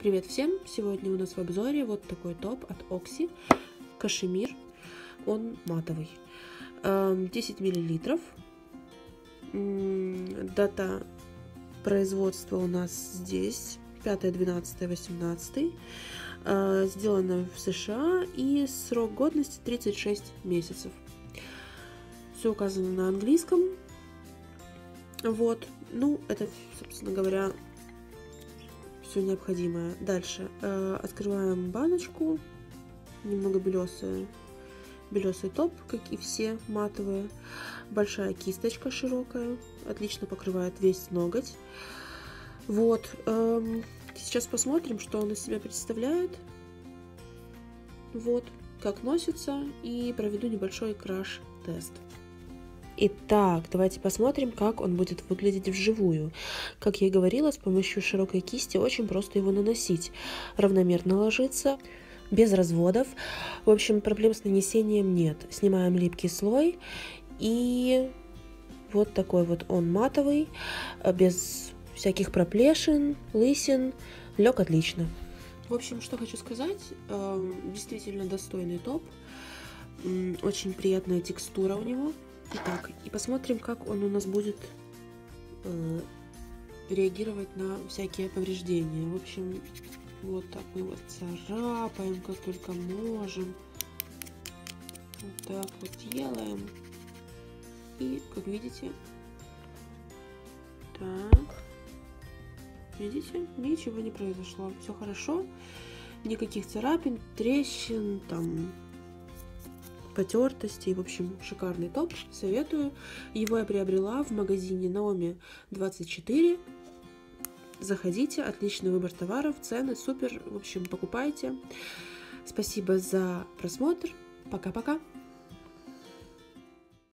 Привет всем! Сегодня у нас в обзоре вот такой топ от Oxy, кашемир, он матовый, 10 миллилитров, дата производства у нас здесь 5-12-18, сделано в США и срок годности 36 месяцев. Все указано на английском, вот, ну это, собственно говоря, все необходимое. Дальше открываем баночку, немного белесый топ, как и все матовые, большая кисточка широкая, отлично покрывает весь ноготь. Вот, сейчас посмотрим, что он из себя представляет, вот, как носится, и проведу небольшой краш-тест. Итак, давайте посмотрим, как он будет выглядеть вживую. Как я и говорила, с помощью широкой кисти очень просто его наносить. Равномерно ложится, без разводов. В общем, проблем с нанесением нет. Снимаем липкий слой, и вот такой вот он матовый, без всяких проплешин, лысин, лег отлично. В общем, что хочу сказать, действительно достойный топ, очень приятная текстура у него. Итак, и посмотрим, как он у нас будет реагировать на всякие повреждения. В общем, вот так мы вот царапаем, как только можем. Вот так вот делаем. И, как видите, так, видите, ничего не произошло. Все хорошо, никаких царапин, трещин, там, потертостей. В общем, шикарный топ, советую. Его я приобрела в магазине Наоми 24. Заходите, отличный выбор товаров, цены супер. В общем, покупайте. Спасибо за просмотр. Пока-пока.